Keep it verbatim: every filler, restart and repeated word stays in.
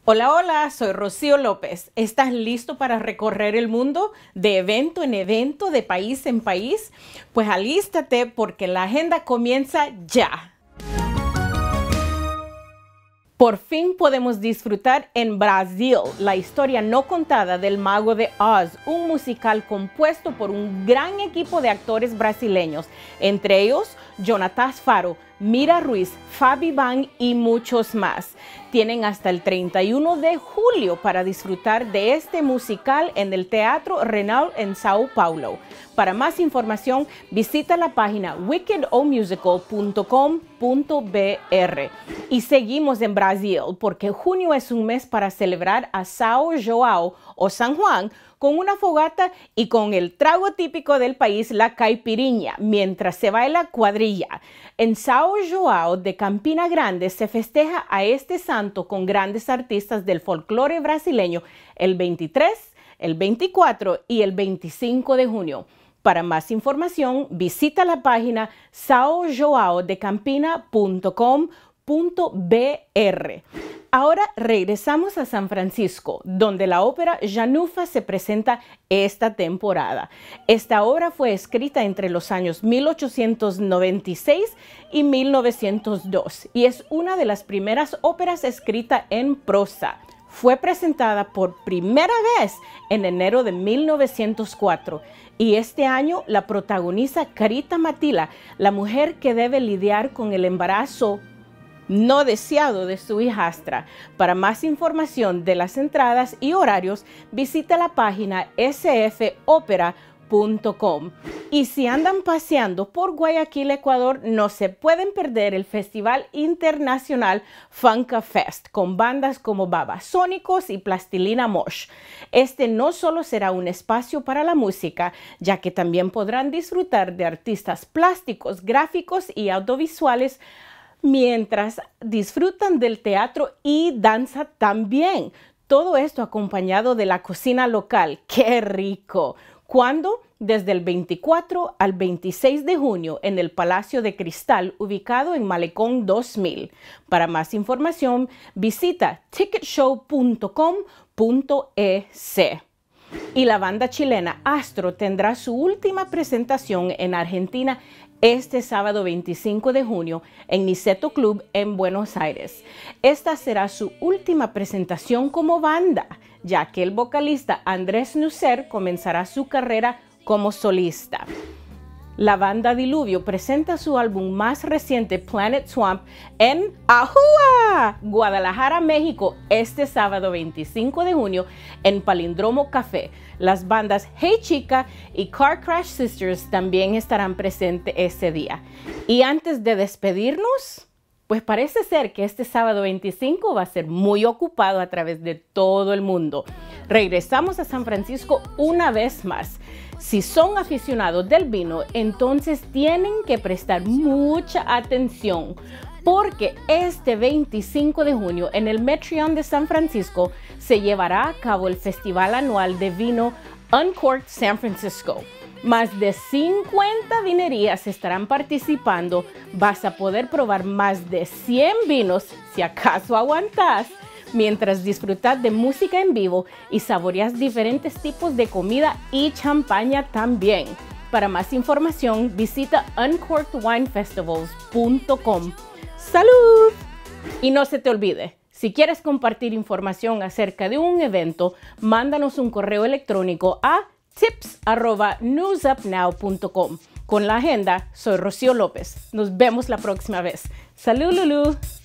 Hola, hola, soy Rocío López. ¿Estás listo para recorrer el mundo de evento en evento, de país en país? Pues alístate porque la agenda comienza ya. Por fin podemos disfrutar en Brasil la historia no contada del Mago de Oz, un musical compuesto por un gran equipo de actores brasileños, entre ellos Jonatas Faro, Mira Ruiz, Fabi Bang y muchos más. Tienen hasta el treinta y uno de julio para disfrutar de este musical en el Teatro Renault en Sao Paulo. Para más información, visita la página wicked o musical punto com punto b r. Y seguimos en Brasil porque junio es un mes para celebrar a São João o San Juan con una fogata y con el trago típico del país, la caipirinha, mientras se baila cuadrilla. En São João de Campina Grande se festeja a este santo con grandes artistas del folclore brasileño el veintitrés, el veinticuatro y el veinticinco de junio. Para más información, visita la página sao joao de campina punto com punto b r. Ahora regresamos a San Francisco, donde la ópera Janufa se presenta esta temporada. Esta obra fue escrita entre los años mil ochocientos noventa y seis y mil novecientos dos y es una de las primeras óperas escritas en prosa. Fue presentada por primera vez en enero de mil novecientos cuatro y este año la protagoniza Carita Matila, la mujer que debe lidiar con el embarazo no deseado de su hijastra. Para más información de las entradas y horarios, visita la página s f opera punto com. Y si andan paseando por Guayaquil, Ecuador, no se pueden perder el Festival Internacional Funka Fest con bandas como Babasónicos y Plastilina Mosh. Este no solo será un espacio para la música, ya que también podrán disfrutar de artistas plásticos, gráficos y audiovisuales, mientras disfrutan del teatro y danza también. Todo esto acompañado de la cocina local. ¡Qué rico! ¿Cuándo? Desde el veinticuatro al veintiséis de junio en el Palacio de Cristal, ubicado en Malecón dos mil. Para más información, visita ticket show punto com punto e c. Y la banda chilena Astro tendrá su última presentación en Argentina este sábado veinticinco de junio en Niceto Club en Buenos Aires. Esta será su última presentación como banda, ya que el vocalista Andrés Nusser comenzará su carrera como solista. La banda Diluvio presenta su álbum más reciente, Planet Swamp, en Ajúa, Guadalajara, México, este sábado veinticinco de junio en Palindromo Café. Las bandas Hey Chica y Car Crash Sisters también estarán presentes ese día. Y antes de despedirnos, pues parece ser que este sábado veinticinco va a ser muy ocupado a través de todo el mundo. Regresamos a San Francisco una vez más. Si son aficionados del vino, entonces tienen que prestar mucha atención porque este veinticinco de junio en el Metreon de San Francisco se llevará a cabo el festival anual de vino Uncorked San Francisco. Más de cincuenta vinerías estarán participando. Vas a poder probar más de cien vinos, si acaso aguantas, mientras disfrutas de música en vivo y saboreas diferentes tipos de comida y champaña también. Para más información, visita uncorked wine festivals punto com. ¡Salud! Y no se te olvide, si quieres compartir información acerca de un evento, mándanos un correo electrónico a tips arroba newsupnow punto com. Con la agenda, soy Rocío López. Nos vemos la próxima vez. ¡Salud, Lulú!